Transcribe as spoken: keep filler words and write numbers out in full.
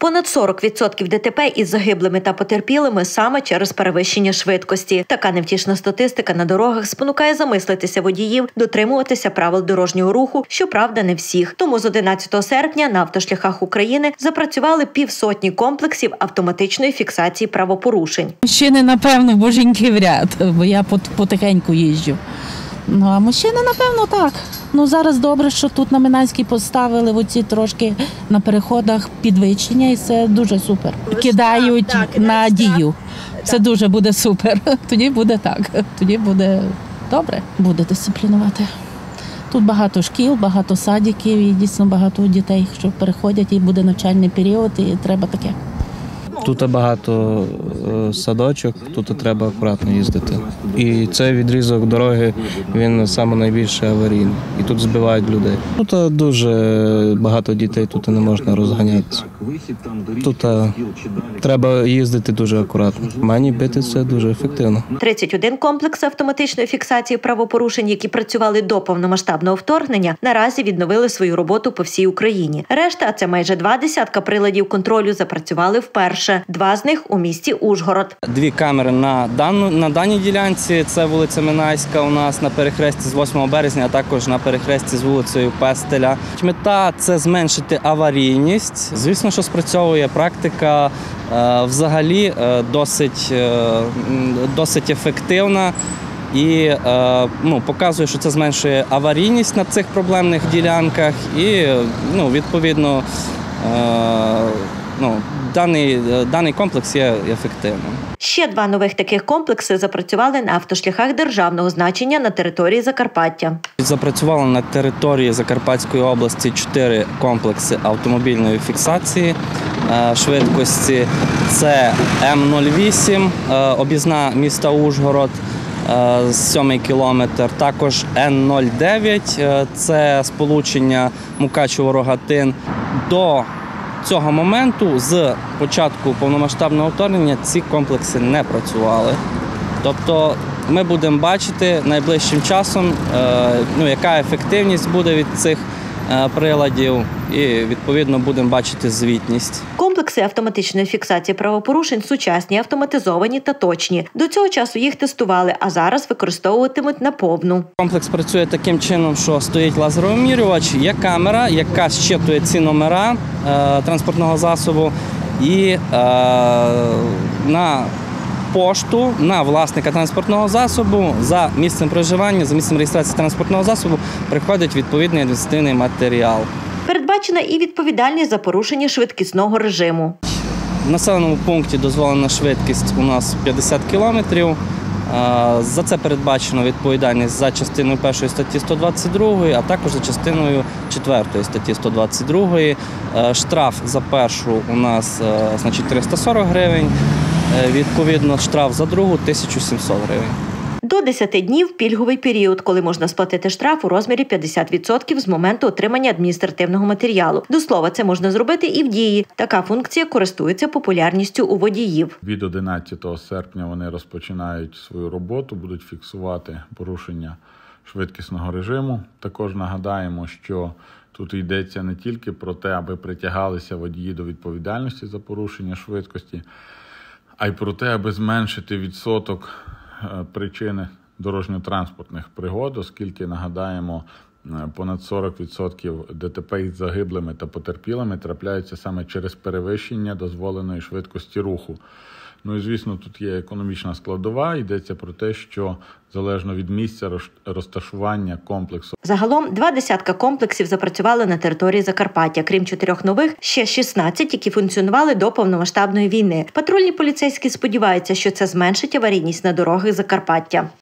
Понад сорок відсотків ДТП із загиблими та потерпілими саме через перевищення швидкості. Така невтішна статистика на дорогах спонукає замислитися водіїв, дотримуватися правил дорожнього руху, щоправда, не всіх. Тому з одинадцятого серпня на автошляхах України запрацювали півсотні комплексів автоматичної фіксації правопорушень. Мужчини, напевно, боженьки в ряд, бо я потихеньку їжджу. Ну, а мужчини, напевно, так. Ну, зараз добре, що тут на Минайській поставили оці трошки на переходах підвищення, і це дуже супер. Кидають надію. Це дуже буде супер. Тоді буде так. Тоді буде добре. Буде дисциплінувати. Тут багато шкіл, багато садиків і дійсно багато дітей, що переходять, і буде навчальний період, і треба таке. Тут багато садочок, тут треба акуратно їздити. І цей відрізок дороги, він саме найбільше аварійний. І тут збивають людей. Тут дуже багато дітей, тут не можна розганятися. Тут треба їздити дуже акуратно. Мані бити це дуже ефективно. тридцять один комплекси автоматичної фіксації правопорушень, які працювали до повномасштабного вторгнення, наразі відновили свою роботу по всій Україні. Решта, а це майже два десятка приладів контролю, запрацювали вперше. Два з них у місті Ужгород. Дві камери на, дану, на даній ділянці, це вулиця Минайська у нас на перехресті з восьмого березня, а також на перехресті з вулицею Пестеля. Мета – це зменшити аварійність. Звісно, що спрацьовує практика е, взагалі е, досить, е, досить ефективна. І е, ну, показує, що це зменшує аварійність на цих проблемних ділянках і, ну, відповідно, е, ну, даний, даний комплекс є ефективним. Ще два нових таких комплекси запрацювали на автошляхах державного значення на території Закарпаття. Запрацювали на території Закарпатської області чотири комплекси автомобільної фіксації е, швидкості. Це М нуль вісім, е, об'їзна міста Ужгород, сьомий кілометр, також Н нуль дев'ять, це сполучення Мукачево-Рогатин. До цього моменту, з початку повномасштабного вторгнення, ці комплекси не працювали. Тобто ми будемо бачити найближчим часом, ну, яка ефективність буде від цих приладів, і, відповідно, будемо бачити звітність. Комплекси автоматичної фіксації правопорушень сучасні, автоматизовані та точні. До цього часу їх тестували, а зараз використовуватимуть наповну. Комплекс працює таким чином, що стоїть лазеровимірювач, є камера, яка щитує ці номера е, транспортного засобу, і е, на пошту на власника транспортного засобу за місцем проживання, за місцем реєстрації транспортного засобу приходить відповідний адміністративний матеріал. Передбачена і відповідальність за порушення швидкісного режиму. В населеному пункті дозволена швидкість у нас п'ятдесят кілометрів. За це передбачено відповідальність за частиною першої статті сто двадцять другої, а також за частиною четвертої статті сто двадцять другої. Штраф за першу у нас, значить, триста сорок гривень, відповідно штраф за другу – тисяча сімсот гривень. До десяти днів – пільговий період, коли можна сплатити штраф у розмірі п'ятдесят відсотків з моменту отримання адміністративного матеріалу. До слова, це можна зробити і в дії. Така функція користується популярністю у водіїв. Від одинадцятого серпня вони розпочинають свою роботу, будуть фіксувати порушення швидкісного режиму. Також нагадаємо, що тут йдеться не тільки про те, аби притягалися водії до відповідальності за порушення швидкості, а й про те, аби зменшити відсоток причини дорожньо-транспортних пригод, оскільки, нагадаємо, понад сорок відсотків ДТП із загиблими та потерпілими трапляються саме через перевищення дозволеної швидкості руху. Ну і, звісно, тут є економічна складова, йдеться про те, що залежно від місця розташування комплексу. Загалом два десятка комплексів запрацювали на території Закарпаття. Крім чотирьох нових, ще шістнадцять, які функціонували до повномасштабної війни. Патрульні поліцейські сподіваються, що це зменшить аварійність на дорогах Закарпаття.